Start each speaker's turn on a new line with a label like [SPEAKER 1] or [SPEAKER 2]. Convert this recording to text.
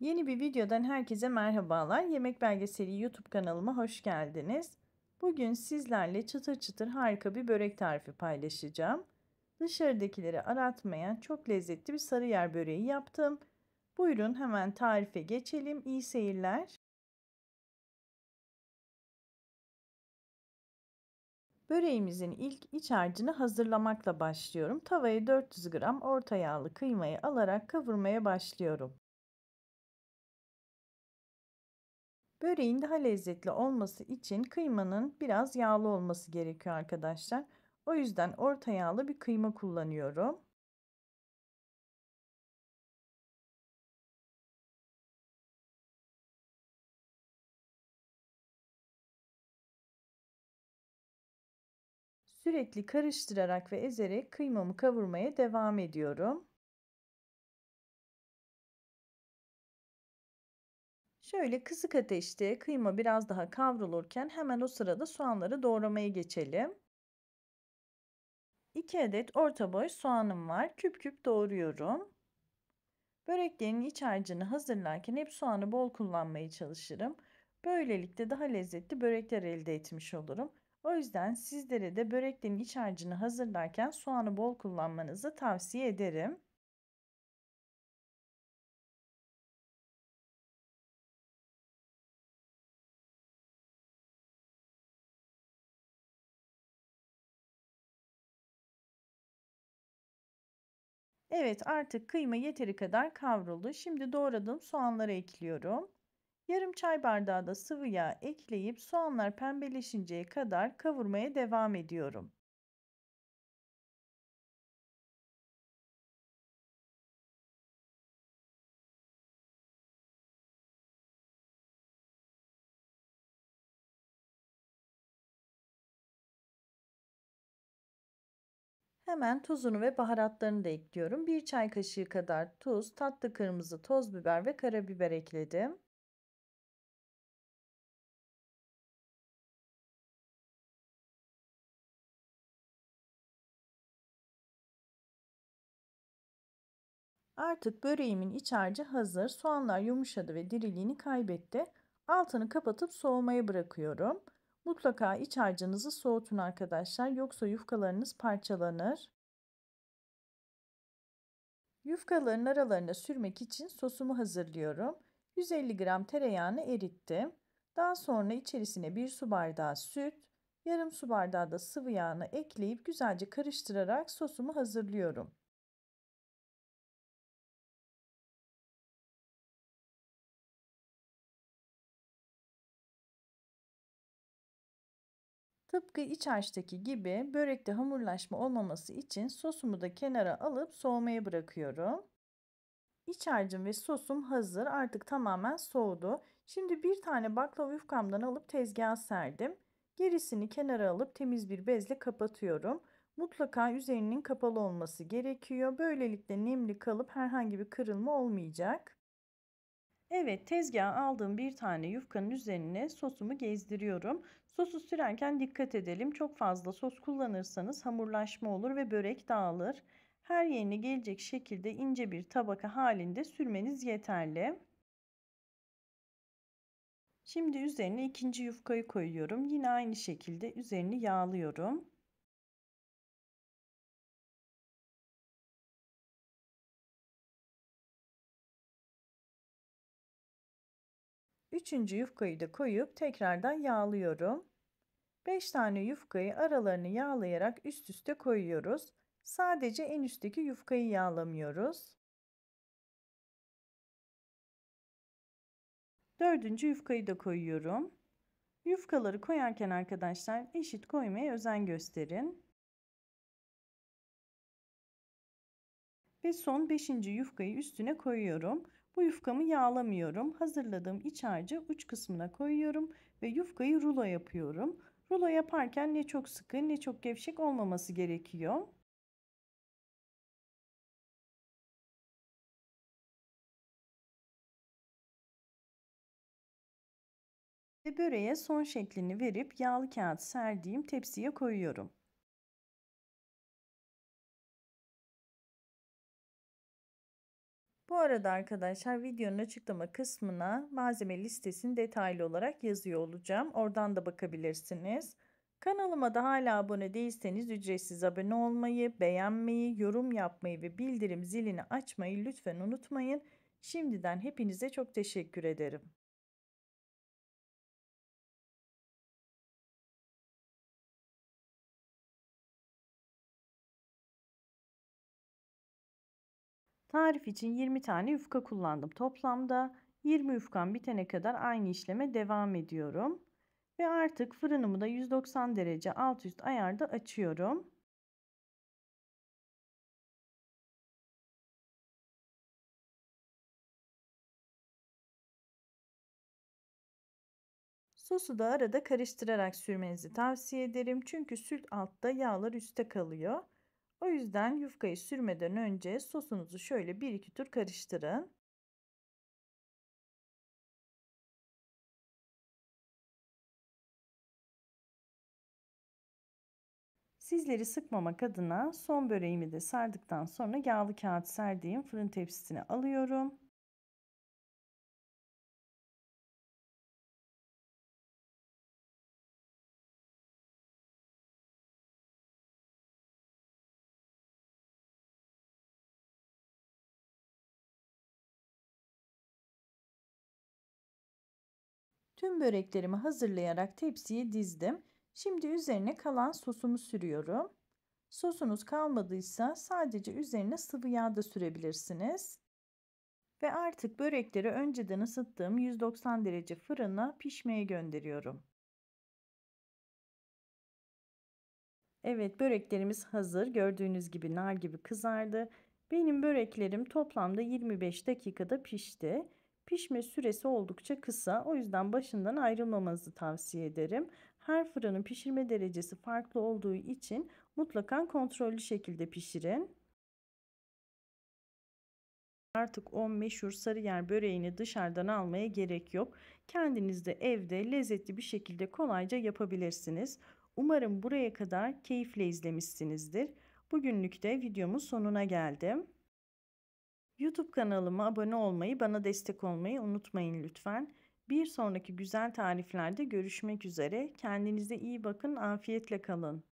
[SPEAKER 1] Yeni bir videodan herkese merhabalar. Yemek Belgeseli YouTube kanalıma hoş geldiniz. Bugün sizlerle çıtır çıtır harika bir börek tarifi paylaşacağım. Dışarıdakileri aratmayan çok lezzetli bir sarıyer böreği yaptım. Buyurun hemen tarife geçelim. İyi seyirler. Böreğimizin ilk iç harcını hazırlamakla başlıyorum. Tavaya 400 gram orta yağlı kıymayı alarak kavurmaya başlıyorum. Böreğin daha lezzetli olması için kıymanın biraz yağlı olması gerekiyor arkadaşlar. O yüzden orta yağlı bir kıyma kullanıyorum. Sürekli karıştırarak ve ezerek kıymamı kavurmaya devam ediyorum. Şöyle kısık ateşte kıyma biraz daha kavrulurken hemen o sırada soğanları doğramaya geçelim. 2 adet orta boy soğanım var. Küp küp doğruyorum. Böreklerin iç harcını hazırlarken hep soğanı bol kullanmaya çalışırım. Böylelikle daha lezzetli börekler elde etmiş olurum. O yüzden sizlere de böreklerin iç harcını hazırlarken soğanı bol kullanmanızı tavsiye ederim. Evet, artık kıyma yeteri kadar kavruldu. Şimdi doğradığım soğanları ekliyorum. Yarım çay bardağı da sıvı yağ ekleyip soğanlar pembeleşinceye kadar kavurmaya devam ediyorum. Hemen tuzunu ve baharatlarını da ekliyorum. Bir çay kaşığı kadar tuz, tatlı kırmızı toz biber ve karabiber ekledim. Artık böreğimin iç harcı hazır. Soğanlar yumuşadı ve diriliğini kaybetti. Altını kapatıp soğumaya bırakıyorum. Mutlaka iç harcınızı soğutun arkadaşlar. Yoksa yufkalarınız parçalanır. Yufkaların aralarına sürmek için sosumu hazırlıyorum. 150 gram tereyağını erittim. Daha sonra içerisine 1 su bardağı süt, yarım su bardağı da sıvı yağını ekleyip güzelce karıştırarak sosumu hazırlıyorum. Tıpkı iç harçtaki gibi börekte hamurlaşma olmaması için sosumu da kenara alıp soğumaya bırakıyorum. İç harcım ve sosum hazır. Artık tamamen soğudu. Şimdi bir tane baklava yufkamdan alıp tezgaha serdim. Gerisini kenara alıp temiz bir bezle kapatıyorum. Mutlaka üzerinin kapalı olması gerekiyor. Böylelikle nemli kalıp herhangi bir kırılma olmayacak. Evet, tezgaha aldığım bir tane yufkanın üzerine sosumu gezdiriyorum. Sosu sürerken dikkat edelim. Çok fazla sos kullanırsanız hamurlaşma olur ve börek dağılır. Her yerine gelecek şekilde ince bir tabaka halinde sürmeniz yeterli. Şimdi üzerine ikinci yufkayı koyuyorum. Yine aynı şekilde üzerini yağlıyorum. Üçüncü yufkayı da koyup tekrardan yağlıyorum. 5 tane yufkayı aralarını yağlayarak üst üste koyuyoruz. Sadece en üstteki yufkayı yağlamıyoruz. Dördüncü yufkayı da koyuyorum. Yufkaları koyarken arkadaşlar eşit koymaya özen gösterin. Ve son beşinci yufkayı üstüne koyuyorum. Bu yufkamı yağlamıyorum. Hazırladığım iç harcı uç kısmına koyuyorum ve yufkayı rulo yapıyorum. Rulo yaparken ne çok sıkı ne çok gevşek olmaması gerekiyor. Ve böreğe son şeklini verip yağlı kağıt serdiğim tepsiye koyuyorum. Bu arada arkadaşlar videonun açıklama kısmına malzeme listesini detaylı olarak yazıyor olacağım. Oradan da bakabilirsiniz. Kanalıma da hala abone değilseniz ücretsiz abone olmayı, beğenmeyi, yorum yapmayı ve bildirim zilini açmayı lütfen unutmayın. Şimdiden hepinize çok teşekkür ederim. Tarif için 20 tane yufka kullandım. Toplamda 20 yufkam bitene kadar aynı işleme devam ediyorum. Ve artık fırınımı da 190 derece alt üst ayarda açıyorum. Sosu da arada karıştırarak sürmenizi tavsiye ederim. Çünkü süt altta, yağlar üstte kalıyor. O yüzden yufkayı sürmeden önce sosunuzu şöyle bir iki tur karıştırın. Sizleri sıkmamak adına son böreğimi de sardıktan sonra yağlı kağıt serdiğim fırın tepsisine alıyorum. Tüm böreklerimi hazırlayarak tepsiye dizdim. Şimdi üzerine kalan sosumu sürüyorum. Sosunuz kalmadıysa sadece üzerine sıvı yağ da sürebilirsiniz. Ve artık börekleri önceden ısıttığım 190 derece fırına pişmeye gönderiyorum. Evet, böreklerimiz hazır. Gördüğünüz gibi nar gibi kızardı. Benim böreklerim toplamda 25 dakikada pişti. Pişme süresi oldukça kısa. O yüzden başından ayrılmamanızı tavsiye ederim. Her fırının pişirme derecesi farklı olduğu için mutlaka kontrollü şekilde pişirin. Artık o meşhur Sarıyer böreğini dışarıdan almaya gerek yok. Kendiniz de evde lezzetli bir şekilde kolayca yapabilirsiniz. Umarım buraya kadar keyifle izlemişsinizdir. Bugünlük de videomun sonuna geldim. YouTube kanalıma abone olmayı, bana destek olmayı unutmayın lütfen. Bir sonraki güzel tariflerde görüşmek üzere. Kendinize iyi bakın, afiyetle kalın.